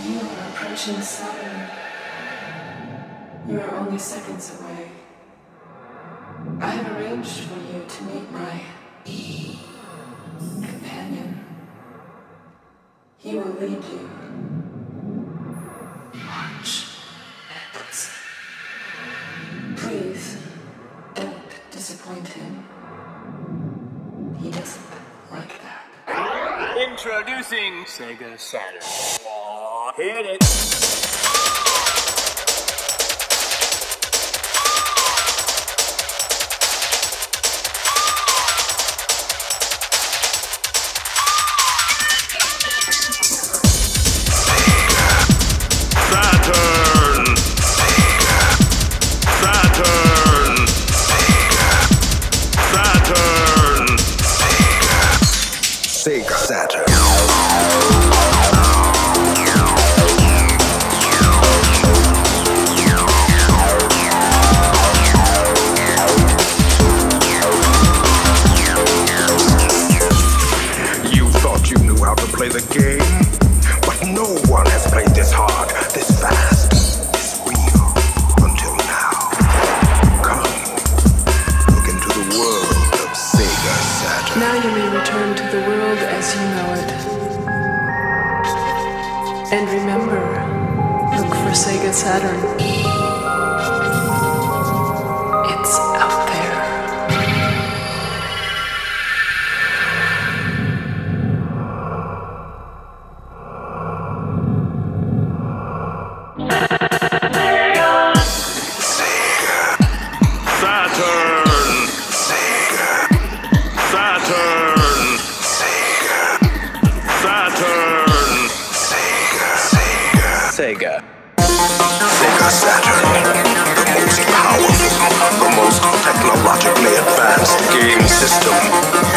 You are approaching Saturn. You are only seconds away. I have arranged for you to meet my companion. He will lead you. Watch and see. Please, don't disappoint him. He doesn't like that. Introducing Sega Saturn. Aw, hit it. Sega Saturn. You thought you knew how to play the game, but no one has played this hard, this fast, this real until now. Come, look into the world of Sega Saturn. Now you may return to the world as you know it. And remember, look for Sega Saturn. It's out there. Sega. Sega Saturn, the most powerful, the most technologically advanced game system